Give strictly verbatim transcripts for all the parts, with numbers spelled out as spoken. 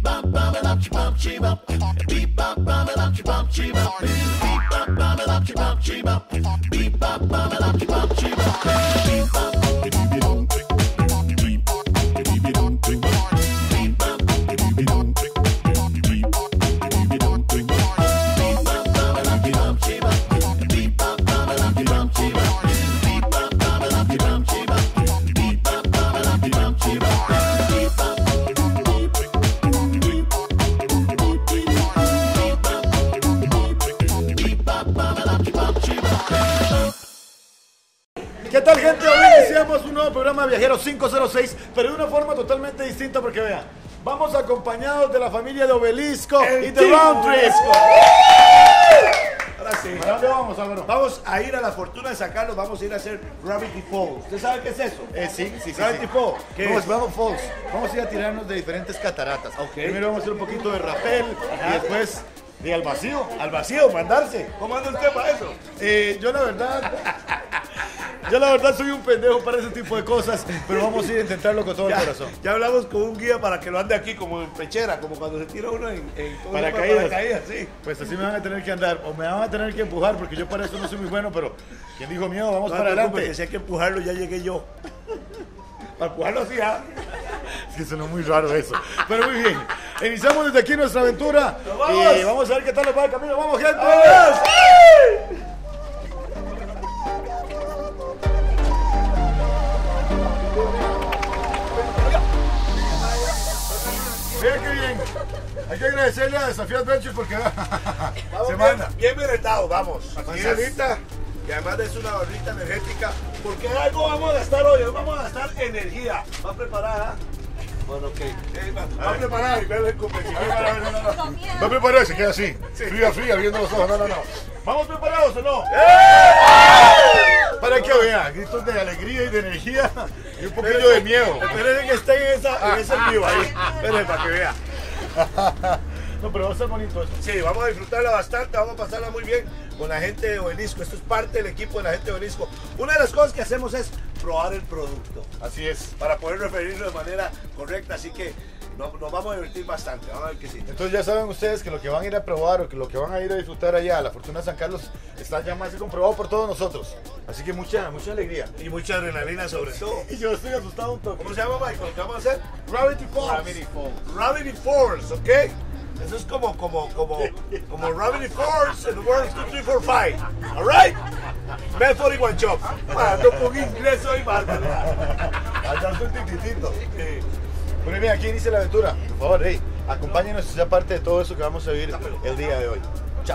¿Qué tal, gente? Hoy iniciamos un nuevo programa Viajero cinco cero seis, pero de una forma totalmente distinta porque vean, vamos acompañados de la familia de Obelisco El y de Roundtree. Ahora sí. ¿Para dónde vamos, Álvaro? Vamos a ir a la Fortuna de San Carlos, vamos a ir a hacer Gravity Falls. ¿Usted sabe qué es eso? Eh, sí, sí, sí. Gravity sí. Falls. ¿Qué No, es? es Gravity Falls. Vamos a ir a tirarnos de diferentes cataratas. Ok. Primero vamos a hacer un poquito de rappel y después de al vacío. Al vacío, mandarse. ¿Cómo anda usted para eso? Eh, yo la verdad... Yo la verdad soy un pendejo para ese tipo de cosas, pero vamos a ir a intentarlo con todo Ya, el corazón. ya hablamos con un guía para que lo ande aquí como en pechera, como cuando se tira uno en, en ¿cómo se llama? Paracaídas. Paracaídas, sí. Pues así me van a tener que andar, o me van a tener que empujar, porque yo para eso no soy muy bueno, pero ¿quién dijo miedo? Vamos No para te preocupes, adelante. que si hay que empujarlo, ya llegué yo. Para empujarlo así, ¿ah? Es que sonó muy raro eso. Pero muy bien. Iniciamos desde aquí nuestra aventura. ¡Nos vamos! Y vamos a ver qué tal nos va el camino. ¡Vamos, gente! ¡Vamos! Mira qué bien. Hay que agradecerle a Desafío Adventure porque Vamos se bien, manda. bien merendado, vamos. Así Aquí es. ahorita, que además es una barrita energética, porque algo vamos a gastar hoy, hoy vamos a gastar energía. ¿Va preparada? Bueno, ok. Eh, va, va preparada y ve el convencimiento. No, no, no, no. No preparó, se queda así. Fría, fría, viendo los ojos. No, no, no. ¿Vamos preparados o no? Para que vean, gritos de alegría y de energía y un poquillo de miedo. Esperen que estén en, esa, en ese vivo ahí. Esperen para que vean. No, pero va a ser bonito eso. Sí, vamos a disfrutarla bastante, vamos a pasarla muy bien con la gente de Obelisco. Esto es parte del equipo de la gente de Obelisco. Una de las cosas que hacemos es probar el producto Así es. para poder referirlo de manera correcta, así que nos, nos vamos a divertir bastante, vamos a ver que sí. Entonces ya saben ustedes que lo que van a ir a probar o que lo que van a ir a disfrutar allá a la Fortuna de San Carlos está ya más que comprobado por todos nosotros. Así que mucha, mucha alegría. Y mucha adrenalina sobre todo. Y yo estoy asustado un toque. ¿Cómo se llama, Michael? ¿Qué vamos a hacer? Gravity Falls. Gravity Falls. Gravity Falls, ¿ok? Eso es como, como, como, como Gravity Falls en the World two, three, four, five. All right? Med forty-one Chop. Ando con inglés hoy, bárbaro. Allá estoy tititito. Bueno, bien, aquí inicia la aventura. Por favor, hey, acompáñenos y sea parte de todo eso que vamos a vivir el día de hoy. Chao.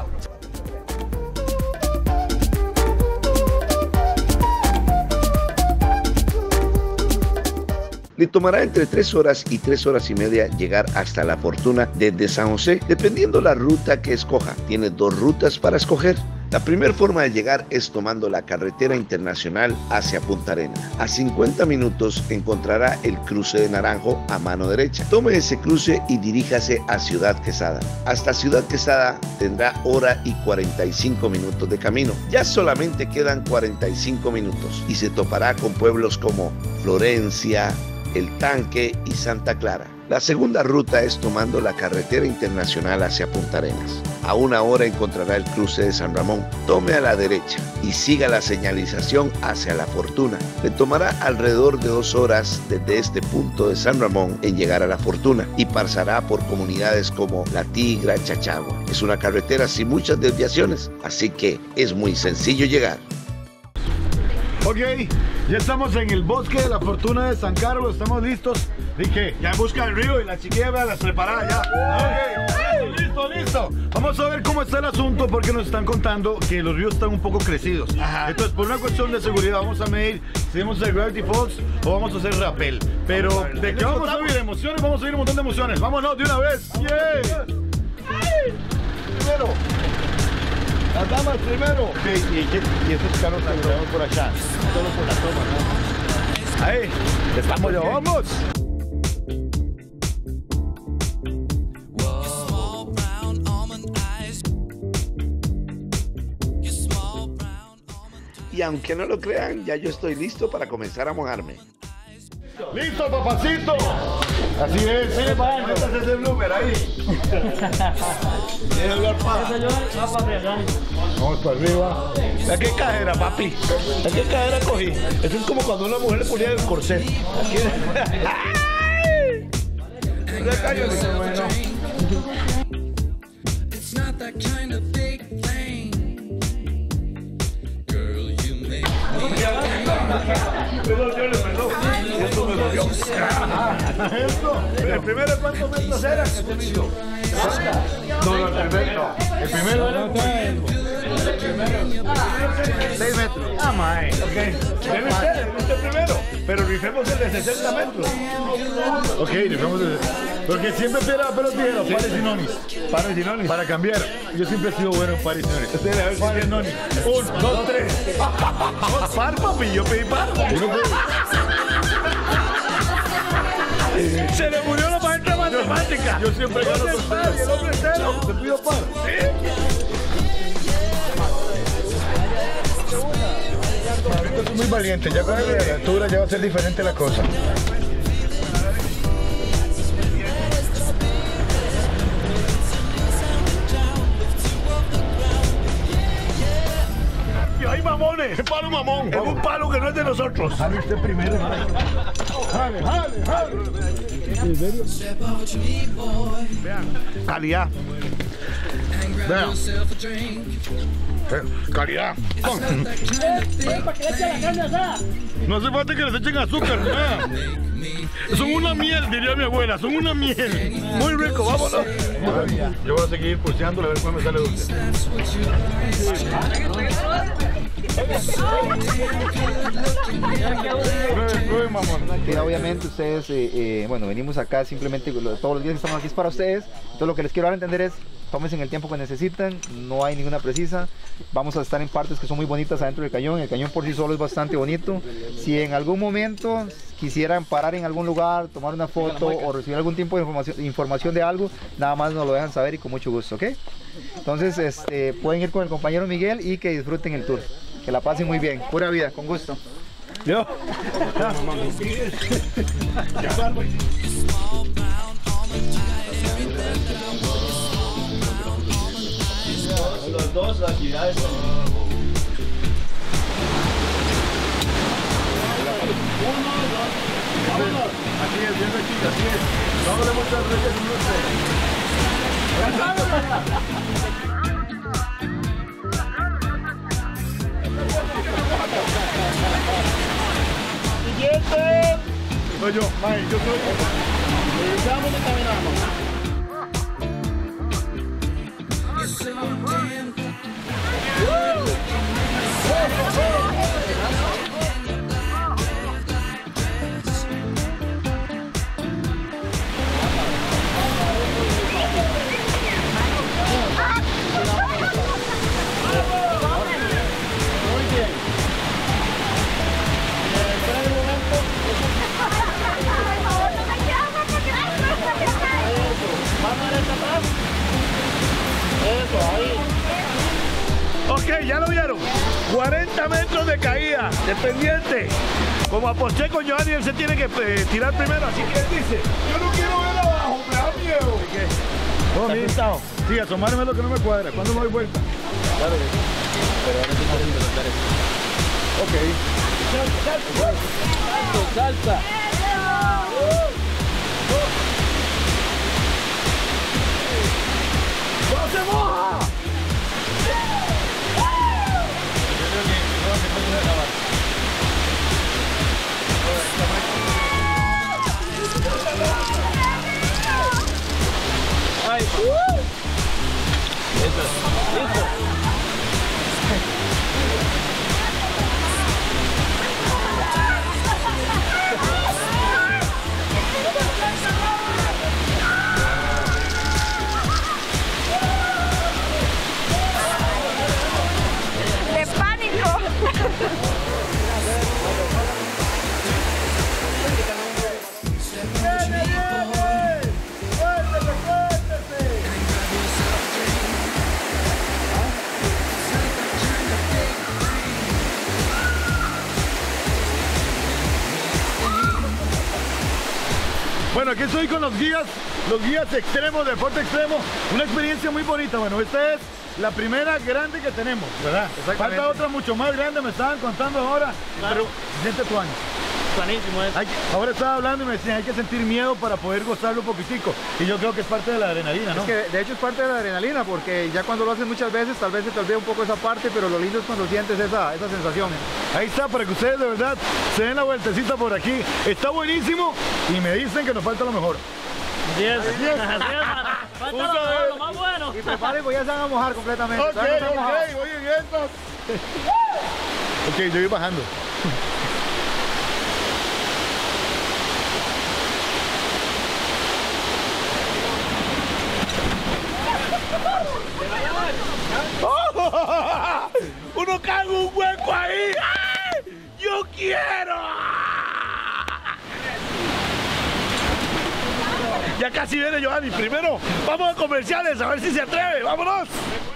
Le tomará entre tres horas y tres horas y media llegar hasta La Fortuna desde San José, dependiendo la ruta que escoja. Tiene dos rutas para escoger. La primera forma de llegar es tomando la carretera internacional hacia Punta Arenas. A cincuenta minutos encontrará el cruce de Naranjo a mano derecha. Tome ese cruce y diríjase a Ciudad Quesada. Hasta Ciudad Quesada tendrá hora y cuarenta y cinco minutos de camino. Ya solamente quedan cuarenta y cinco minutos y se topará con pueblos como Florencia, El Tanque y Santa Clara. La segunda ruta es tomando la carretera internacional hacia Punta Arenas. A una hora encontrará el cruce de San Ramón. Tome a la derecha y siga la señalización hacia La Fortuna. Le tomará alrededor de dos horas desde este punto de San Ramón en llegar a La Fortuna y pasará por comunidades como La Tigra, Chachagua. Es una carretera sin muchas desviaciones, así que es muy sencillo llegar. Ok, ya estamos en el bosque de la Fortuna de San Carlos, estamos listos. Dije, Ya en busca del río y la chiquilla vea las preparadas ya. ok, listo, listo, listo. Vamos a ver cómo está el asunto porque nos están contando que los ríos están un poco crecidos. Ajá. Entonces, por una cuestión de seguridad, vamos a medir si vamos a hacer Gravity Falls o vamos a hacer rappel. Pero, Vamos a ver. ¿de qué vamos a vivir? Emociones, vamos a vivir un montón de emociones. Vámonos de una vez. Yeah. Primero. Las damas primero. Ok, y, y estos carros están por allá. Solo por la toma, ¿no? Ahí, estamos ya, vamos. Y aunque no lo crean, ya yo estoy listo para comenzar a mojarme. Listo, papacito. Así es. Mire, para métase ese bloomer ahí. Deja hablar para. Vamos para arriba. ¿A qué cajera, papi? ¿A qué cajera cogí? Eso es como cuando una mujer le ponía el corset. Aquí. ¡Ay! Cállate, bueno. Perdón, yo le perdón. Esto me dolió. ¿El primero cuántos metros era que se me hizo? No, no, el primero. El primero era seis metros. Ah, mae. Ok. Debe ser, debe ser primero. Pero rifemos el de sesenta metros. Ok, rifemos el de... Porque siempre piedra, pero tijera, pares y nonis. Pares y nonis. Para cambiar. Yo siempre he sido bueno en pares y nonis. Ustedes, a ver si tienen nonis. Uno, dos, tres. No, par, papi. Yo pedí par. Se le murió la maestra de matemática. Yo siempre gano con ustedes. El hombre cero. Te pido par. Sí. Esto es muy valiente. Ya con la altura ya va a ser diferente la cosa. ¡Hay mamones! ¡Es palo mamón! Es un palo que no es de nosotros. Jale usted primero. Jale, jale, jale. ¿En serio? Vean, calidad. Vean. Eh, calidad. No hace falta que les echen azúcar, nada. Son una miel, diría mi abuela. Son una miel. Muy rico, vámonos. Yo voy a seguir pulseándole a ver cuándo me sale dulce. Sí, obviamente ustedes, eh, eh, bueno, venimos acá simplemente, todos los días que estamos aquí es para ustedes. Entonces lo que les quiero dar a entender es, tómense en el tiempo que necesitan, no hay ninguna precisa. Vamos a estar en partes que son muy bonitas adentro del cañón. El cañón por sí solo es bastante bonito. Si en algún momento quisieran parar en algún lugar, tomar una foto o recibir algún tipo de información, información de algo, nada más nos lo dejan saber y con mucho gusto, ¿ok? Entonces este, pueden ir con el compañero Miguel y que disfruten el tour. Que la pasen muy bien, pura vida, con gusto. Yo. Los dos, las actividades. Uno, dos, vámonos. Así es, bien chica, así es. No le muchas veces Siguiente. soy yo, May, yo soy yo. Regresamos y caminamos. Ok, ya lo vieron. cuarenta metros de caída, de pendiente. Como aposté con Giovanni, él se tiene que eh, tirar primero, así que él dice, yo no quiero ver abajo, me da miedo. ¿Y qué? Oh, mi estado. Sí, asomarme lo que no me cuadra. ¿Cuándo me doy vuelta? Claro que sí. Pero ahora sí quieren intentar eso. Ok. Salsa, salsa. ¡No se moja! Ay, uh. Eso, listo. ¡De pánico! estoy con los guías, los guías extremos, de deporte extremo. Una experiencia muy bonita. Bueno, esta es la primera grande que tenemos, ¿verdad? Falta otra mucho más grande, me estaban contando ahora. Claro. Pero siente tu año. Planísimo es. Hay, ahora estaba hablando y me decían, hay que sentir miedo para poder gozarlo un poquitico. Y yo creo que es parte de la adrenalina, ¿no? Es que de hecho es parte de la adrenalina, porque ya cuando lo haces muchas veces, tal vez se te olvida un poco esa parte, pero lo lindo es cuando sientes esa, esa sensación. Ahí está, para que ustedes de verdad se den la vueltecita por aquí. Está buenísimo y me dicen que nos falta lo mejor. Así es. Así es. Falta lo, mejor, lo más bueno. Y preparen, pues ya se van a mojar completamente. Ok, ok, oye, bien. Ok, yo voy bajando. ¡Oh! ¡Uno cae en un hueco ahí! ¡Ay! ¡Yo quiero! Ya casi viene Giovanni. Primero, vamos a comerciales a ver si se atreve. ¡Vámonos!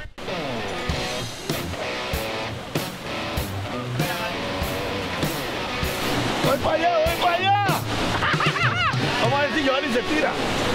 ¡Voy para allá! ¡Voy para allá! Vamos a ver si Giovanni se tira.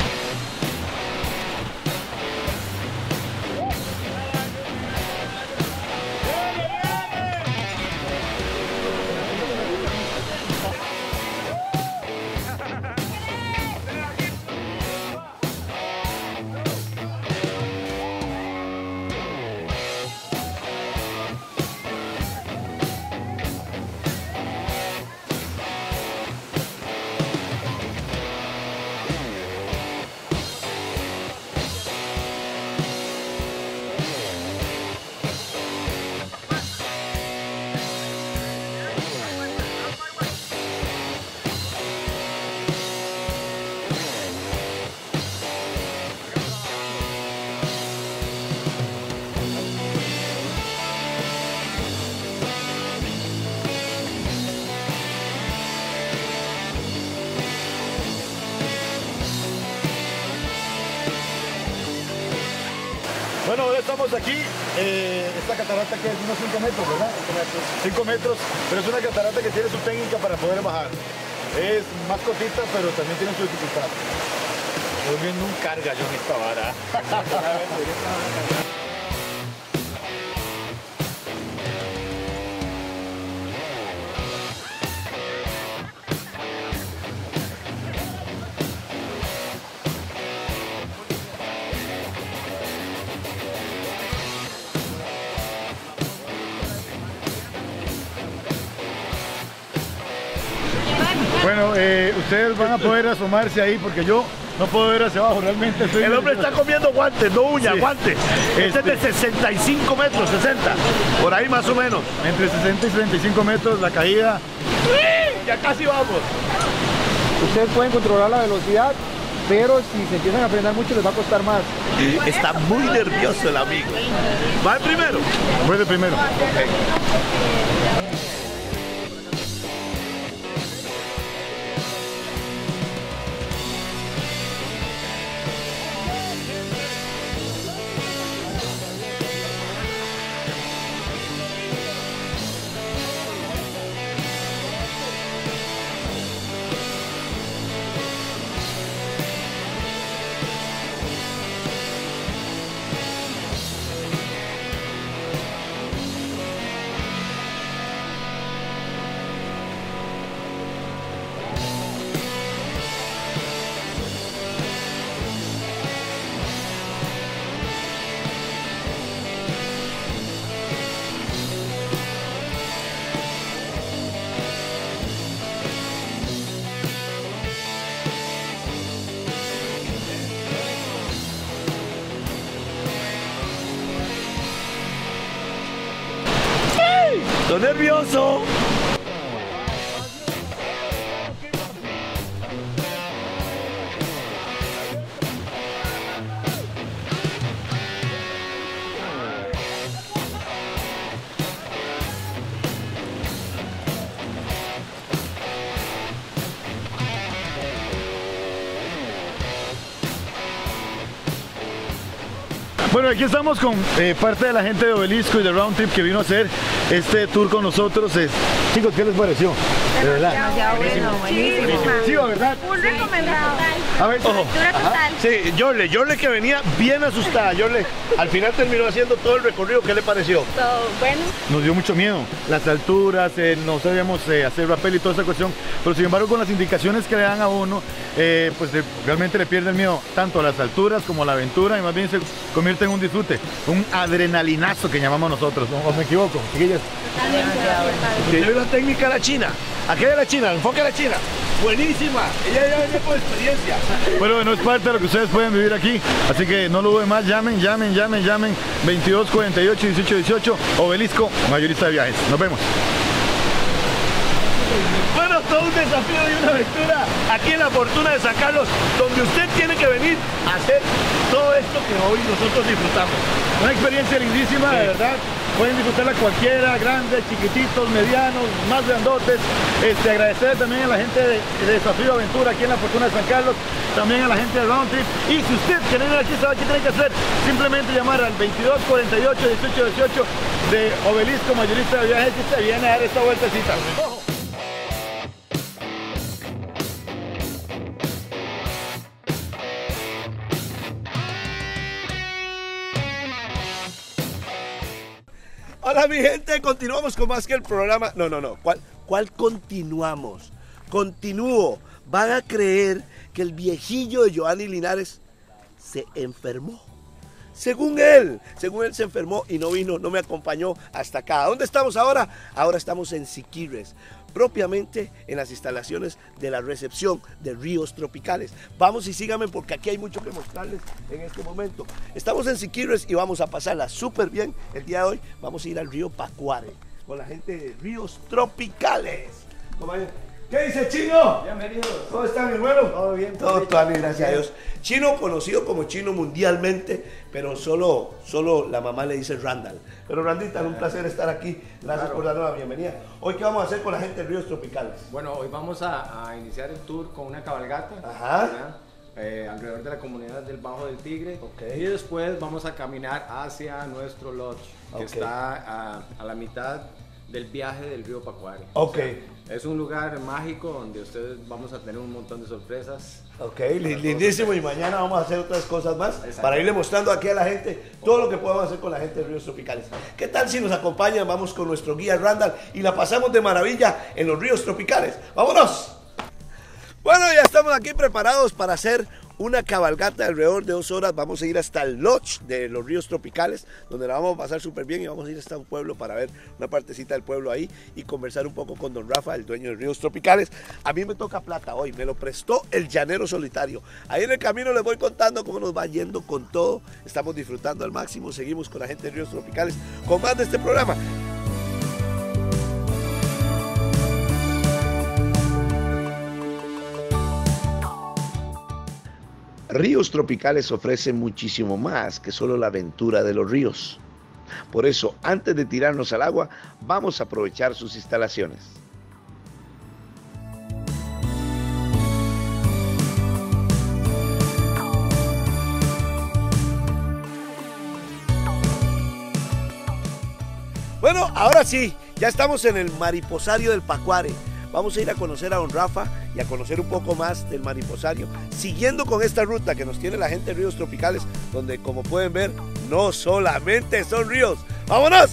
Bueno, ahora estamos aquí, eh, esta catarata que es unos cinco metros, ¿verdad? cinco metros, pero es una catarata que tiene su técnica para poder bajar. Es más cortita, pero también tiene su dificultad. Yo viendo un carga yo en esta vara. Bueno, eh, ustedes van a poder asomarse ahí porque yo no puedo ver hacia abajo, realmente estoy... El hombre está comiendo guantes, no uñas, Sí. guantes. Este, Este- es de sesenta y cinco metros, sesenta. Por ahí más o menos. Entre sesenta y setenta y cinco metros la caída. ¡Sí! Ya casi vamos. Ustedes pueden controlar la velocidad, pero si se empiezan a frenar mucho les va a costar más. Está muy nervioso el amigo. Va el primero. Voy de primero. Estoy nervioso. Bueno, aquí estamos con eh, parte de la gente de Obelisco y de Round Trip que vino a hacer este tour con nosotros. Es, chicos, ¿qué les pareció? De verdad. Demasiado bueno, buenísimo. Sí, ¿verdad? Un recomendado. A ver, ojo. Aventura total. Sí, Yorle, Yorle que venía bien asustada. Yorle, al final terminó haciendo todo el recorrido. ¿Qué le pareció? Todo bueno. Nos dio mucho miedo, las alturas, eh, no sabíamos eh, hacer rappel y toda esa cuestión, pero sin embargo con las indicaciones que le dan a uno, eh, pues de, realmente le pierde el miedo tanto a las alturas como a la aventura y más bien se convierte en un disfrute, un adrenalinazo que llamamos nosotros, ¿no? ¿O me equivoco, chiquillas? ¿Usted vio la técnica de la china? Aquella de la china, el enfoque de la china. Buenísima, ella ya venía por experiencia. Pero bueno, es parte de lo que ustedes pueden vivir aquí, así que no lo duden más, llamen, llamen, llamen, llamen, veintidós cuarenta y ocho dieciocho dieciocho, Obelisco, mayorista de viajes. Nos vemos. Bueno, todo un desafío y una aventura aquí en la Fortuna de San Carlos, donde usted tiene que venir a hacer todo esto que hoy nosotros disfrutamos. Una experiencia lindísima, de verdad. Pueden disfrutarla cualquiera, grandes, chiquititos, medianos, más grandotes. Este, agradecer también a la gente de, de Desafío Aventura aquí en la Fortuna de San Carlos, también a la gente de Round Trip. Y si usted quiere venir aquí, sabe qué tiene que hacer. Simplemente llamar al veintidós cuarenta y ocho dieciocho dieciocho de Obelisco, mayorista de viajes, y se viene a dar esta vueltecita. ¡Ojo! Hola mi gente, continuamos con más que el programa. No, no, no. ¿Cuál, cuál continuamos? Continúo. Van a creer que el viejillo de Giovanni Linares se enfermó. Según él, según él se enfermó y no vino, no me acompañó hasta acá. ¿Dónde estamos ahora? Ahora estamos en Siquirres, propiamente en las instalaciones de la recepción de Ríos Tropicales. Vamos y síganme porque aquí hay mucho que mostrarles en este momento. Estamos en Siquirres y vamos a pasarla súper bien. El día de hoy vamos a ir al río Pacuare con la gente de Ríos Tropicales. ¿Qué dice Chino? Bienvenidos. ¿Cómo está mi hermano? Todo bien. Todo, todo bien, gracias a Dios. Chino, conocido como Chino mundialmente, pero solo, solo la mamá le dice Randall. Pero Randita, un placer estar aquí. Gracias claro. por darnos la bienvenida. Hoy, ¿qué vamos a hacer con la gente de Ríos Tropicales? Bueno, hoy vamos a, a iniciar el tour con una cabalgata. Ajá. Eh, alrededor de la comunidad del Bajo del Tigre. Okay. Y después vamos a caminar hacia nuestro lodge, que okay. está a, a la mitad del viaje del río Pacuare. Ok. O sea, es un lugar mágico donde ustedes vamos a tener un montón de sorpresas. Ok, lindísimo, y mañana vamos a hacer otras cosas más para irle mostrando aquí a la gente todo lo que podemos hacer con la gente de Ríos Tropicales. ¿Qué tal si nos acompañan? Vamos con nuestro guía Randall y la pasamos de maravilla en los Ríos Tropicales. ¡Vámonos! Bueno, ya estamos aquí preparados para hacer una cabalgata de alrededor de dos horas. Vamos a ir hasta el lodge de los Ríos Tropicales, donde la vamos a pasar súper bien, y vamos a ir hasta un pueblo para ver una partecita del pueblo ahí y conversar un poco con don Rafa, el dueño de Ríos Tropicales. A mí me toca plata hoy, me lo prestó el llanero solitario. Ahí en el camino les voy contando cómo nos va yendo con todo. Estamos disfrutando al máximo, seguimos con la gente de Ríos Tropicales con más de este programa. Ríos Tropicales ofrece muchísimo más que solo la aventura de los ríos. Por eso, antes de tirarnos al agua, vamos a aprovechar sus instalaciones. Bueno, ahora sí, ya estamos en el mariposario del Pacuare. Vamos a ir a conocer a don Rafa y a conocer un poco más del mariposario, siguiendo con esta ruta que nos tiene la gente de Ríos Tropicales, donde, como pueden ver, no solamente son ríos. ¡Vámonos!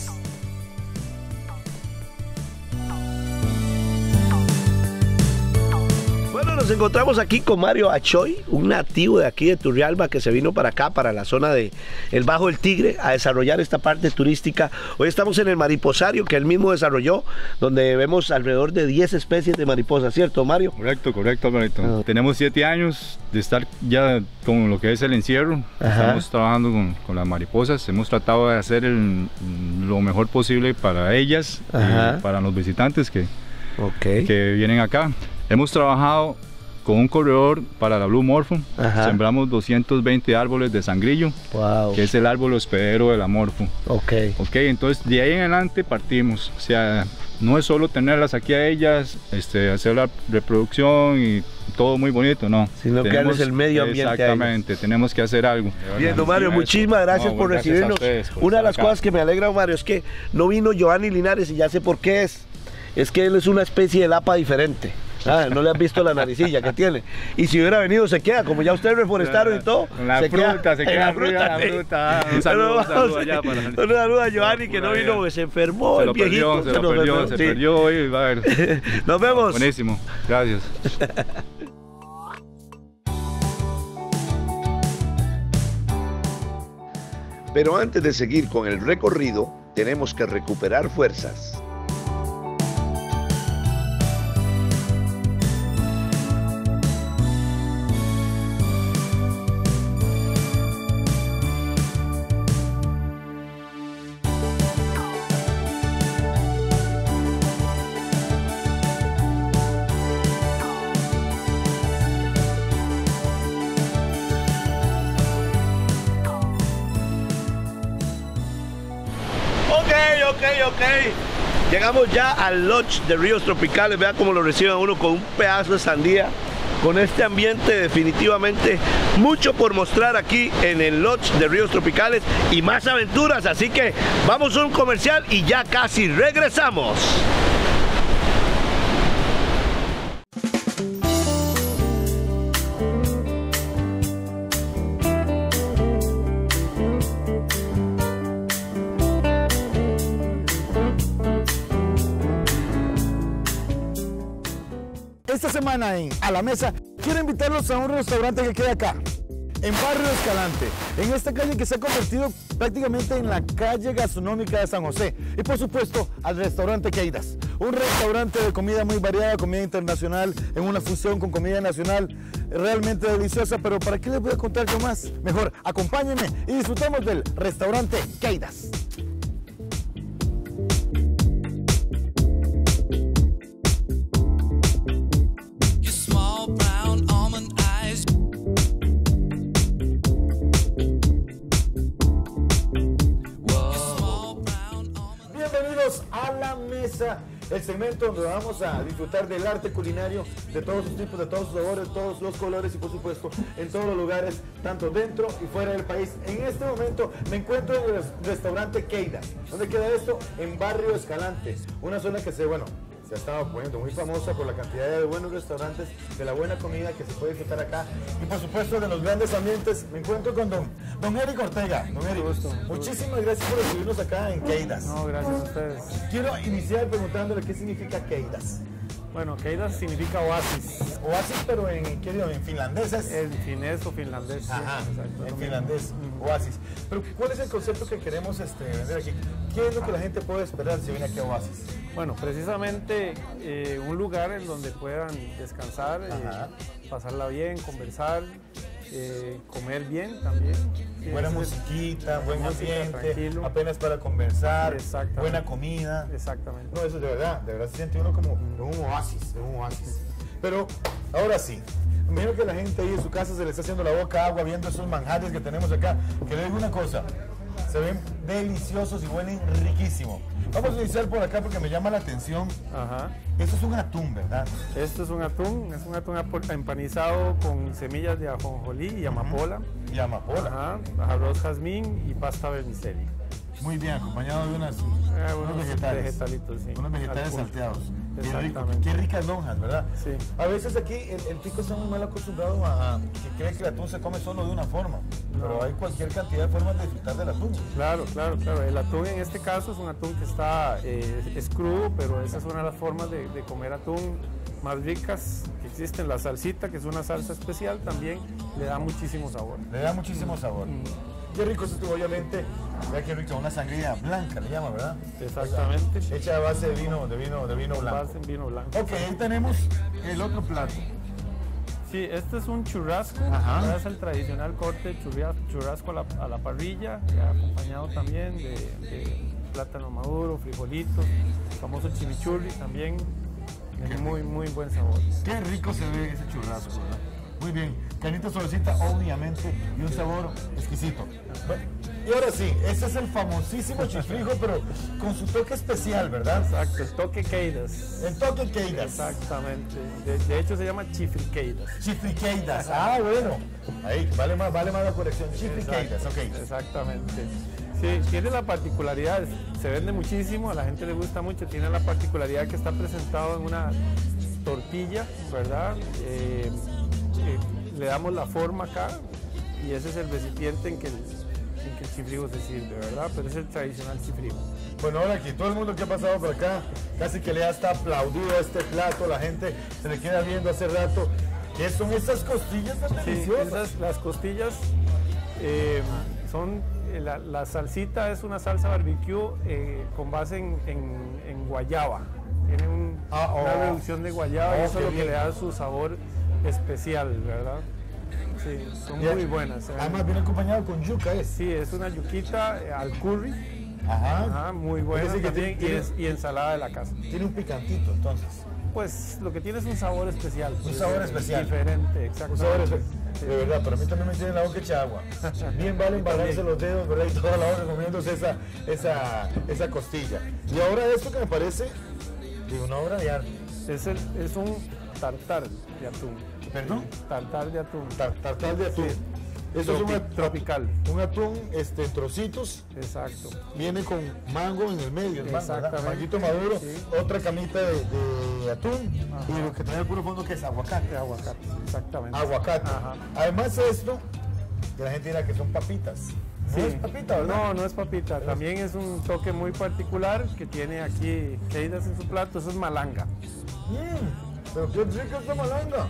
Bueno, nos encontramos aquí con Mario Achoy, un nativo de aquí de Turrialba que se vino para acá, para la zona de el Bajo del Tigre, a desarrollar esta parte turística. Hoy estamos en el mariposario que él mismo desarrolló, donde vemos alrededor de diez especies de mariposas, ¿cierto, Mario? Correcto, correcto, Alvarito. Ah. Tenemos siete años de estar ya con lo que es el encierro. Ajá. Estamos trabajando con, con las mariposas. Hemos tratado de hacer el, lo mejor posible para ellas. Ajá. Y para los visitantes que, okay. que vienen acá. Hemos trabajado con un corredor para la Blue Morpho. Ajá. Sembramos doscientos veinte árboles de sangrillo, wow. que es el árbol hospedero de la Morpho. Okay. Ok, entonces de ahí en adelante partimos. O sea, no es solo tenerlas aquí a ellas, este, hacer la reproducción y todo muy bonito, no. Sino que darles el medio ambiente. Exactamente, tenemos que hacer algo. Bien, don Mario, muchísimas gracias no, por recibirnos. Gracias por Una de las acá. cosas que me alegra, Mario, es que no vino Giovanni Linares y ya sé por qué es. es que él es una especie de lapa diferente. Ah, no le has visto la naricilla que tiene. Y si hubiera venido se queda, como ya ustedes reforestaron y todo. La se fruta, queda, se queda la fruta. la Sí. fruta. Un saludo, un saludo allá para Un saludo a Giovanni que no vino porque se enfermó, se el lo viejito. perdió, se, se lo perdió, enfermó, se sí. perdió hoy, va a ver. Nos vemos. Buenísimo, gracias. Pero antes de seguir con el recorrido, tenemos que recuperar fuerzas. Ok, ok. Llegamos ya al Lodge de Ríos Tropicales. Vean cómo lo reciben uno con un pedazo de sandía. Con este ambiente definitivamente mucho por mostrar aquí en el Lodge de Ríos Tropicales y más aventuras. Así que vamos a un comercial y ya casi regresamos. Esta semana en A la Mesa quiero invitarlos a un restaurante que queda acá, en Barrio Escalante, en esta calle que se ha convertido prácticamente en la calle gastronómica de San José. Y por supuesto al restaurante Queidas, un restaurante de comida muy variada, comida internacional, en una fusión con comida nacional, realmente deliciosa. Pero ¿para qué les voy a contar yo más? Mejor acompáñenme y disfrutemos del restaurante Queidas. A la Mesa, el segmento donde vamos a disfrutar del arte culinario de todos sus tipos, de todos sus sabores, todos los colores y por supuesto en todos los lugares, tanto dentro y fuera del país. En este momento me encuentro en el restaurante Queidas. ¿Dónde queda esto? En Barrio Escalante, una zona que se, bueno, se ha estado poniendo muy famosa por la cantidad de buenos restaurantes, de la buena comida que se puede disfrutar acá y por supuesto de los grandes ambientes. Me encuentro con don, don Eric Ortega. Don Eric, gusto, muchísimas gracias por recibirnos acá en Queidas. No, gracias a ustedes. Quiero iniciar preguntándole qué significa Queidas. Bueno, Queidas significa oasis. Oasis, pero en, ¿qué digo? En finlandés es. En finés o finlandés. Ajá, sí, exacto, en finlandés, mm. Oasis. Pero ¿cuál es el concepto que queremos este, vender aquí? ¿Qué es lo que la gente puede esperar si viene aquí a Oasis? Bueno, precisamente eh, un lugar en donde puedan descansar, eh, pasarla bien, conversar, eh, comer bien también. Sí, buena es, musiquita, buen música, ambiente, tranquilo. apenas para conversar, Exactamente. buena comida. Exactamente. No, eso es de verdad, de verdad se siente uno como en un oasis, en un oasis. Pero ahora sí, me imagino que la gente ahí en su casa se le está haciendo la boca agua viendo esos manjares que tenemos acá. Que le digo una cosa, se ven deliciosos y huelen riquísimo. Vamos a iniciar por acá porque me llama la atención. Ajá. Esto es un atún, ¿verdad? Esto es un atún, es un atún empanizado con semillas de ajonjolí y amapola. Y amapola. Ajá, arroz jazmín y pasta vermicelli. Muy bien, acompañado de unas, Eh, unos unos vegetales. vegetalitos, sí. Unos vegetales Al punto. salteados. Qué rico, Exactamente. qué ricas lonjas, ¿verdad? Sí. A veces aquí el, el tico está muy mal acostumbrado a, a que cree que el atún se come solo de una forma. No. Pero hay cualquier cantidad de formas de disfrutar del atún. Claro, claro, claro. El atún en este caso es un atún que está, eh, es crudo, pero esa es una de las formas de, de comer atún más ricas que existen. La salsita, que es una salsa especial, también le da muchísimo sabor. Le da muchísimo sabor. Mm. Qué rico es esto, obviamente. Vea qué rico, una sangría blanca le llama, ¿verdad? Exactamente. O sea, hecha a base de vino, de vino, de vino Con blanco. base en vino blanco. Ok, ahí tenemos el otro plato. Sí, este es un churrasco. Ajá. Es el tradicional corte de churria- churrasco a la, a la parrilla, ya acompañado también de, de plátano maduro, frijolitos, el famoso chimichurri también. Qué De muy, muy buen sabor. Qué rico se ve ese churrasco, ¿verdad? Muy bien, carnita suavecita, obviamente, y un sabor exquisito. Bueno, y ahora sí, ese es el famosísimo chifrijo, pero con su toque especial, ¿verdad? Exacto, el toque Queidas. El toque Queidas. Exactamente. De, de hecho se llama chifriqueidas. Chifriqueidas. Ah, bueno. Ahí, vale más, vale más la corrección. Chifriqueidas, ok. Exactamente. Sí, tiene la particularidad, se vende muchísimo, a la gente le gusta mucho, tiene la particularidad que está presentado en una tortilla, ¿verdad? Eh, eh, le damos la forma acá y ese es el recipiente en que el, en que el chifrigo se sirve, ¿verdad? Pero es el tradicional chifrigo. Bueno, ahora aquí todo el mundo que ha pasado por acá casi que le ha hasta aplaudido a este plato, la gente se le queda viendo hace rato. ¿Qué son esas costillas tan Sí, deliciosas? esas, las costillas eh, son, la, la salsita es una salsa barbecue eh, con base en, en, en guayaba. Tiene un, Ah, oh. una reducción de guayaba Oh, y eso qué es lo que bien. le da su sabor especial, ¿verdad? Sí, son Y muy buenas. ¿eh? Además viene acompañado con yuca, ¿es? Sí, es una yuquita eh, al curry, Ajá. ajá, muy buena decir que también, tiene- y, es- y ensalada de la casa. Tiene un picantito, entonces. Pues lo que tiene es un sabor especial. Un sabor eh, especial. Diferente, Un exactamente. sabor espe- Sí. De verdad, pero a mí también me tiene la boca hecha agua. Bien vale embarrarse también. los dedos, ¿verdad? Y toda la hora comiéndose esa, esa, esa costilla. Y ahora esto que me parece de una obra de arte. Es, el- es un tartar de atún. ¿Perdón? Tartar de atún. Tar- Tartar de atún. Sí. Eso Tropi- es un, tropical. un atún este, en trocitos. Exacto. Viene con mango en el medio, el mango, ¿verdad? Exactamente. Manguito maduro, Sí. otra camita de, de atún Ajá. y lo que trae el puro fondo que es aguacate. De aguacate, exactamente. Aguacate. Ajá. Además esto, que la gente dirá que son papitas. No Sí. es papita, ¿verdad? No, no es papita. También es un toque muy particular que tiene aquí Keidas en su plato. Eso es malanga. Mm, pero qué rica esta malanga.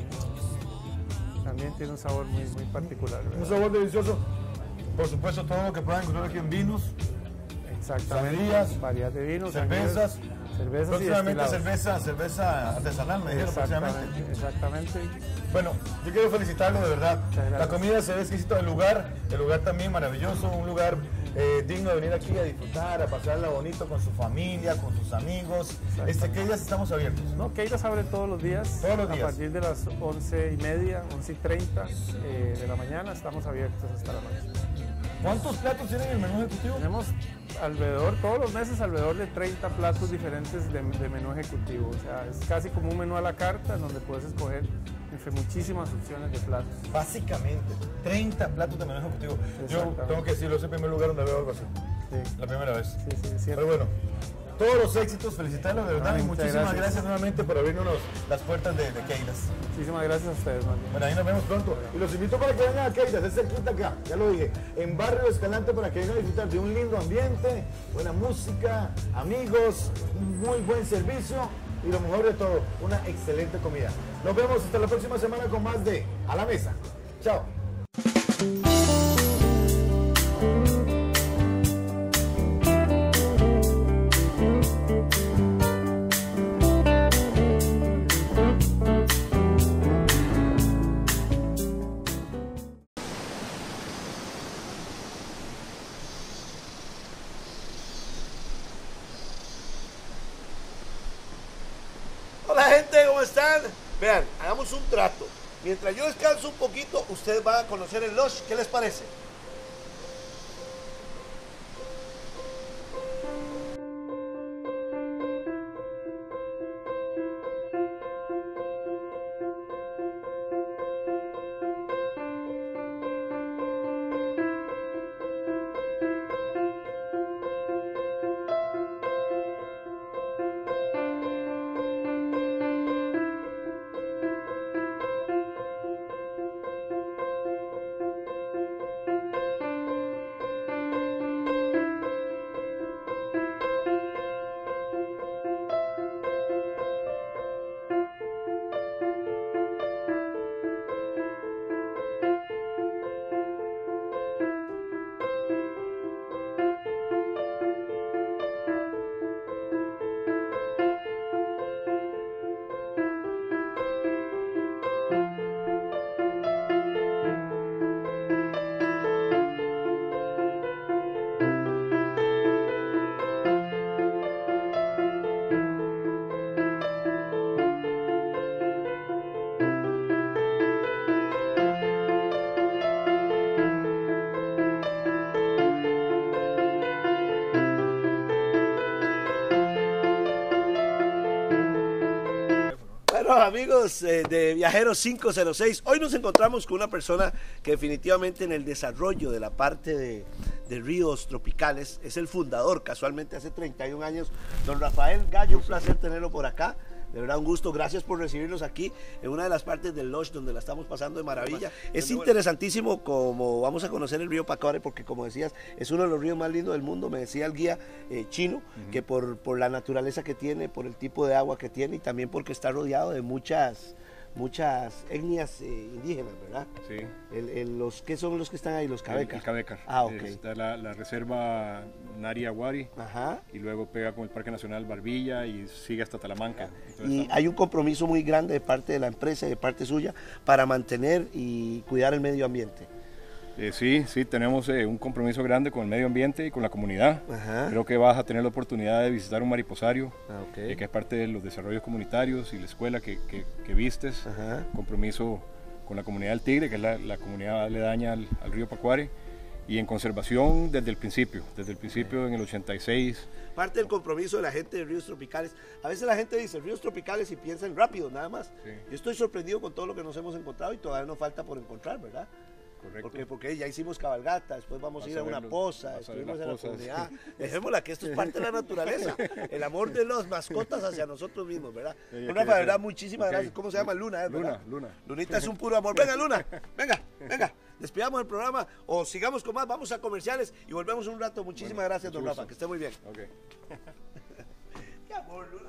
También tiene un sabor muy, muy particular. Un ¿verdad? sabor delicioso. Por supuesto, todo lo que puedan encontrar aquí en vinos. Exactamente. Sangrías, Variedad de vinos, cervezas. sangrías, cervezas y Próximamente destilados. cerveza, cerveza artesanal, me dijeron próximamente. Exactamente, exactamente. Bueno, yo quiero felicitarlo de verdad. Muchas gracias. La comida se ve exquisita, el lugar, el lugar también maravilloso, un lugar eh, digno de venir aquí a disfrutar, a pasarla bonito con su familia, con sus amigos. Este, ¿qué días estamos abiertos? No, Keidas abre todos los días. Todos los días. A partir de las once y media, once y treinta eh, de la mañana estamos abiertos hasta la noche. ¿Cuántos platos tienen en el menú ejecutivo? Tenemos alrededor, todos los meses, alrededor de treinta platos diferentes de, de menú ejecutivo. O sea, es casi como un menú a la carta donde puedes escoger entre muchísimas opciones de platos. Básicamente, treinta platos de menú ejecutivo. Yo Exactamente. tengo que decirlo, es el primer lugar donde veo algo así. Sí, La primera vez. sí, sí, es Pero cierto. bueno, todos los éxitos, felicitarlos de verdad Ay, y muchas muchísimas gracias. gracias. nuevamente por abrirnos los- las puertas de, de Keidas. Muchísimas gracias a ustedes, más bien. Bueno, ahí nos vemos pronto. Y los invito para que vengan a Keidas, es cerquita acá, ya lo dije, en Barrio Escalante, para que vengan a disfrutar de un lindo ambiente, buena música, amigos, un muy buen servicio y lo mejor de todo, una excelente comida. Nos vemos hasta la próxima semana con más de A la Mesa. Chao. Hola gente, ¿cómo están? Vean, hagamos un trato. Mientras yo descanso un poquito, ustedes van a conocer el Lush. ¿Qué les parece? Bueno, amigos eh, de Viajeros cinco cero seis, hoy nos encontramos con una persona que definitivamente en el desarrollo de la parte de, de Ríos Tropicales, es el fundador, casualmente hace treinta y un años, don Rafael Gallo, un placer tenerlo por acá. De verdad, un gusto. Gracias por recibirnos aquí en una de las partes del lodge donde la estamos pasando de maravilla. Es interesantísimo como vamos a conocer el río Pacuare, porque como decías, es uno de los ríos más lindos del mundo. Me decía el guía eh, chino uh-huh. que por, por la naturaleza que tiene, por el tipo de agua que tiene y también porque está rodeado de muchas... muchas etnias eh, indígenas, ¿verdad? Sí. El, el, los, ¿Qué son los que están ahí? Los cabecas. El, el Cabecar. Ah, ok. Está la, la reserva Nari Aguari. Ajá. Y luego pega con el Parque Nacional Barbilla y sigue hasta Talamanca. Entonces, y está... hay un compromiso muy grande de parte de la empresa y de parte suya para mantener y cuidar el medio ambiente. Eh, sí, sí, tenemos eh, un compromiso grande con el medio ambiente y con la comunidad. Ajá. Creo que vas a tener la oportunidad de visitar un mariposario, ah, okay. eh, que es parte de los desarrollos comunitarios y la escuela que, que, que vistes. Ajá. Compromiso con la comunidad del Tigre, que es la, la comunidad aledaña al, al río Pacuare, y en conservación desde el principio, desde el principio okay. en el ochenta y seis. Parte del compromiso de la gente de Ríos Tropicales. A veces la gente dice Ríos Tropicales y piensa en rápido, nada más. Sí. Yo estoy sorprendido con todo lo que nos hemos encontrado y todavía nos falta por encontrar, ¿verdad? Correcto. Porque, porque ya hicimos cabalgata, después vamos vas a ir a una los, poza, estuvimos en la comunidad. Dejémosla, que esto es parte de la naturaleza. El amor de las mascotas hacia nosotros mismos, ¿verdad? Sí, bueno, Rafa, de verdad, muchísimas okay. gracias. ¿Cómo se llama? Luna, ¿eh? Luna, Luna. Lunita es un puro amor. Venga, Luna, venga, venga. Despidamos el programa o sigamos con más, vamos a comerciales y volvemos un rato. Muchísimas bueno, gracias, don Rafa, que esté muy bien. Okay. Qué amor, Luna.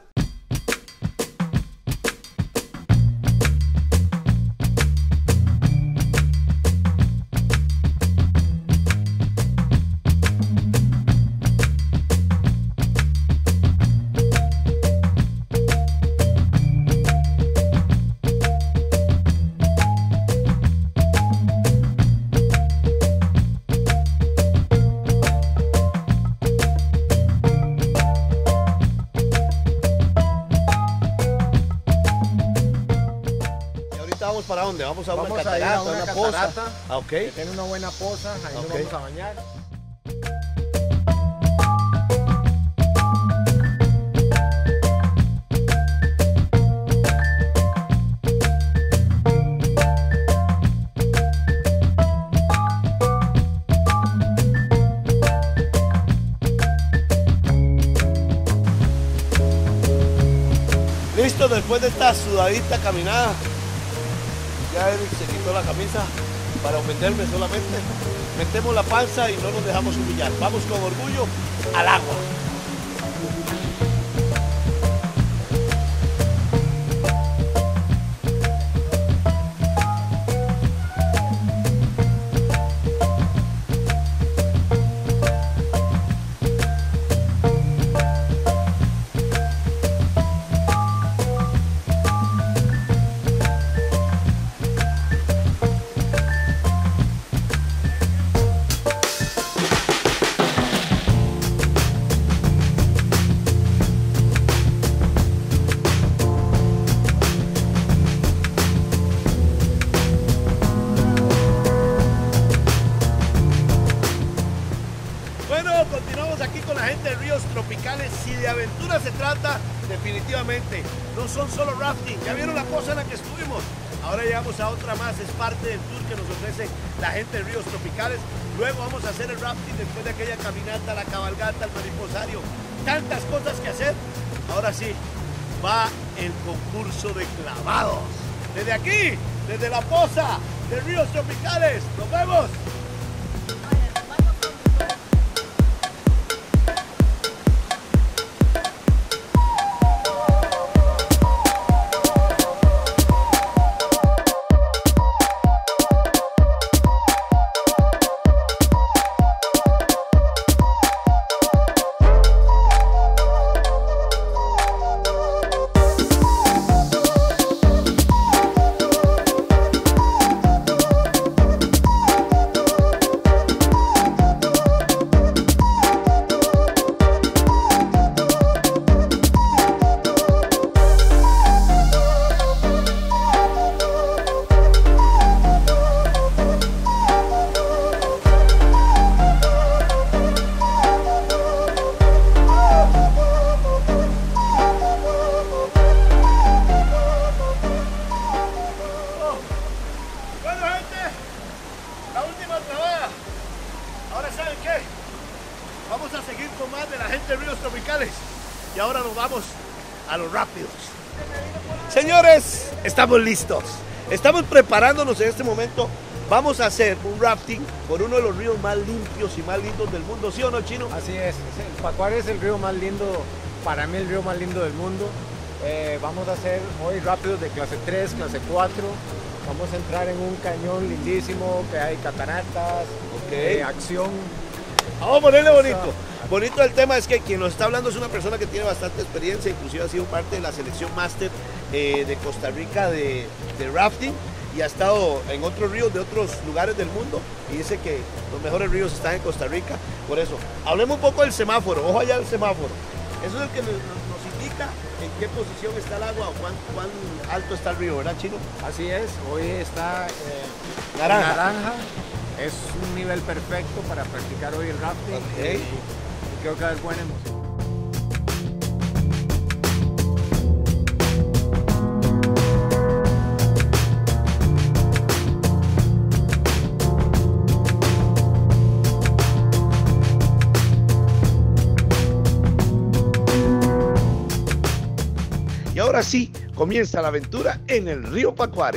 ¿Para dónde? Vamos a vamos una a catarata, ir a una, una catarata, poza. Ah, okay. Que tiene una buena poza, ahí okay. nos vamos a bañar. Listo, después de esta sudadita caminada, ya Eric se quitó la camisa para ofenderme solamente. Metemos la panza y no nos dejamos humillar. Vamos con orgullo al agua. Si de aventura se trata, definitivamente no son solo rafting. Ya vieron la poza en la que estuvimos. Ahora llegamos a otra más, es parte del tour que nos ofrece la gente de Ríos Tropicales. Luego vamos a hacer el rafting después de aquella caminata, la cabalgata, el mariposario. Tantas cosas que hacer. Ahora sí, va el concurso de clavados. Desde aquí, desde la poza de Ríos Tropicales. ¡Nos vemos! con más de la gente de Ríos Tropicales. Y ahora nos vamos a los rápidos. Señores, estamos listos. Estamos preparándonos en este momento. Vamos a hacer un rafting por uno de los ríos más limpios y más lindos del mundo, ¿sí o no, Chino? Así es, el Pacuare es el río más lindo, para mí el río más lindo del mundo. Eh, vamos a hacer hoy rápidos de clase tres, clase cuatro. Vamos a entrar en un cañón lindísimo, que hay cataratas, okay. eh, acción. Vamos a ponerle bonito. Bonito el tema es que quien nos está hablando es una persona que tiene bastante experiencia, inclusive ha sido parte de la selección máster eh, de Costa Rica de, de rafting y ha estado en otros ríos de otros lugares del mundo y dice que los mejores ríos están en Costa Rica. Por eso, hablemos un poco del semáforo. Ojo allá el semáforo. Eso es el que nos, nos indica en qué posición está el agua o cuán, cuán alto está el río, ¿verdad, Chino? Así es, hoy está eh, naranja. naranja. Es un nivel perfecto para practicar hoy el rafting. Okay. Y, creo que es buena emoción. Y ahora sí, comienza la aventura en el río Pacuare.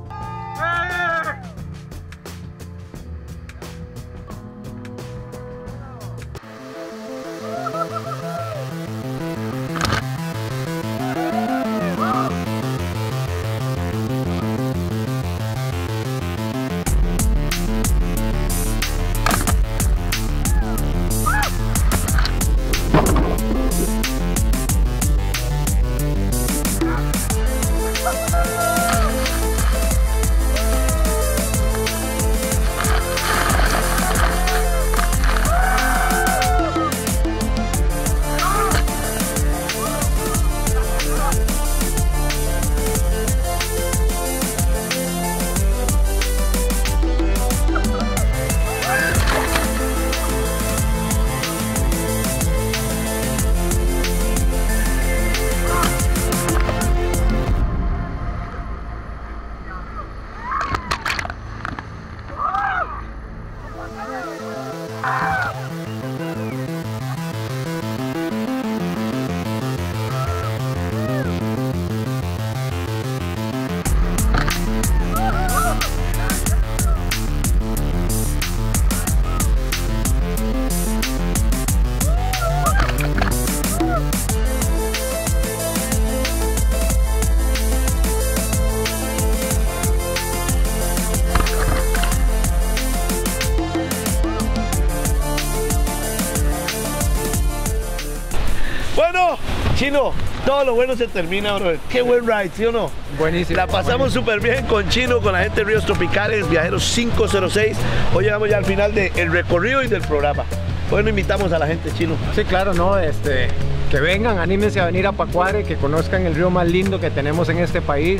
Bueno, Chino, todo lo bueno se termina, bro. Qué buen ride, ¿sí o no? Buenísimo. La pasamos súper bien con Chino, con la gente de Ríos Tropicales, Viajeros cinco cero seis. Hoy llegamos ya al final del recorrido y del programa. Bueno, invitamos a la gente, Chino. Sí, claro, ¿no? Este, que vengan, anímense a venir a Pacuare, que conozcan el río más lindo que tenemos en este país.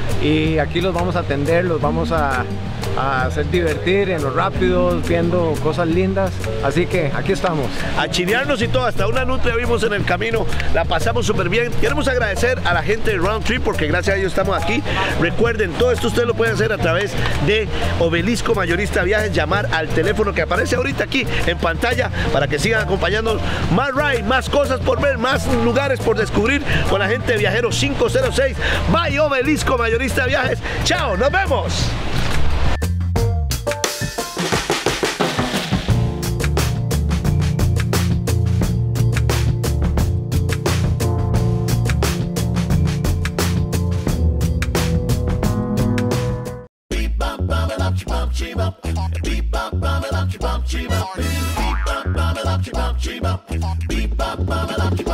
Y aquí los vamos a atender, los vamos a, a hacer divertir en los rápidos, viendo cosas lindas. Así que aquí estamos. A chinearnos y todo, hasta una nutria vimos en el camino, la pasamos súper bien. Queremos agradecer a la gente de Round Trip porque gracias a ellos estamos aquí. Recuerden, todo esto ustedes lo pueden hacer a través de Obelisco Mayorista Viajes, llamar al teléfono que aparece ahorita aquí en pantalla para que sigan acompañándonos. Más ride, más cosas por ver, más lugares por descubrir con la gente de Viajeros cinco cero seis. Bye Obelisco Mayorista Viajes. Chao, nos vemos. Beep bop bop bop bop beep bop bop bop bop beep bop bop bop bop